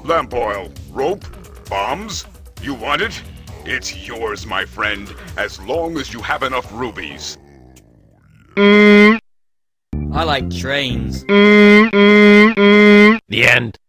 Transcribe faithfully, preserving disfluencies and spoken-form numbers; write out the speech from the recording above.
Lamp oil, rope, bombs? You want it? It's yours, my friend, as long as you have enough rubies. I like trains. The end.